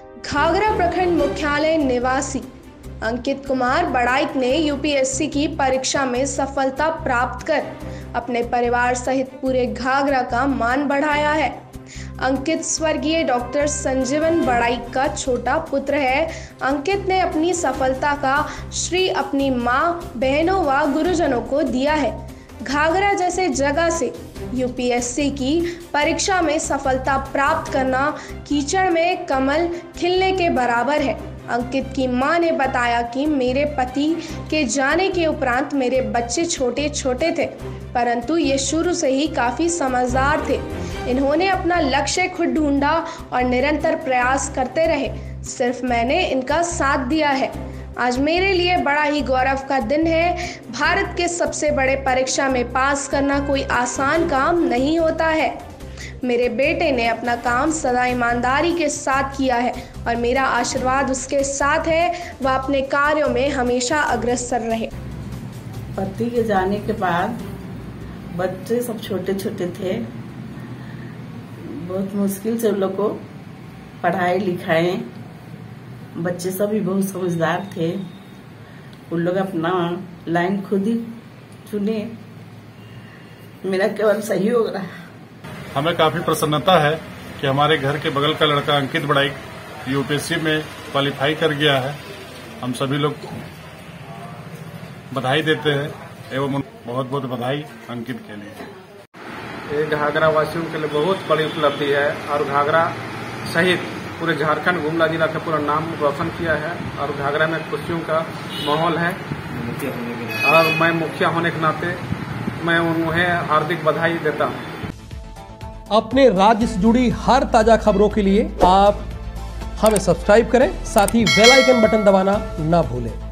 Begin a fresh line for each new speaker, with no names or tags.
घाघरा प्रखंड मुख्यालय निवासी अंकित कुमार बड़ाइक ने यूपीएससी की परीक्षा में सफलता प्राप्त कर अपने परिवार सहित पूरे घाघरा का मान बढ़ाया है। अंकित स्वर्गीय डॉक्टर संजीवन बड़ाइक का छोटा पुत्र है। अंकित ने अपनी सफलता का श्रेय अपनी मां, बहनों व गुरुजनों को दिया है। घाघरा जैसे जगह से यूपीएससी की परीक्षा में सफलता प्राप्त करना कीचड़ में कमल खिलने के बराबर है। अंकित की मां ने बताया कि मेरे पति के जाने के उपरांत मेरे बच्चे छोटे छोटे थे, परंतु ये शुरू से ही काफ़ी समझदार थे। इन्होंने अपना लक्ष्य खुद ढूंढा और निरंतर प्रयास करते रहे। सिर्फ मैंने इनका साथ दिया है। आज मेरे लिए बड़ा ही गौरव का दिन है। भारत के सबसे बड़े परीक्षा में पास करना कोई आसान काम नहीं होता है। मेरे बेटे ने अपना काम सदा ईमानदारी के साथ किया है और मेरा आशीर्वाद उसके साथ है। वह अपने कार्यों में हमेशा अग्रसर रहे।
पति के जाने के बाद बच्चे सब छोटे छोटे थे। बहुत मुश्किल से उन लोग को पढ़ाई लिखाए। बच्चे सभी बहुत समझदार थे। उन लोग अपना लाइन खुद ही चुने। मेरा केवल सहयोग रहा।
हमें काफी प्रसन्नता है कि हमारे घर के बगल का लड़का अंकित बड़ाइक यूपीएससी में क्वालिफाई कर गया है। हम सभी लोग बधाई देते हैं एवं बहुत बहुत बधाई अंकित के लिए।
ये घाघरा वासियों के लिए बहुत बड़ी उपलब्धि है और घाघरा सहित पूरे झारखंड गुमला जिला का पूरा नाम रोशन किया है और घाघरा में खुशियों का माहौल है। और मैं मुखिया होने के नाते मैं उन्हें हार्दिक बधाई देता हूँ।
अपने राज्य से जुड़ी हर ताजा खबरों के लिए आप हमें सब्सक्राइब करें, साथ ही बेल आइकन बटन दबाना ना भूलें।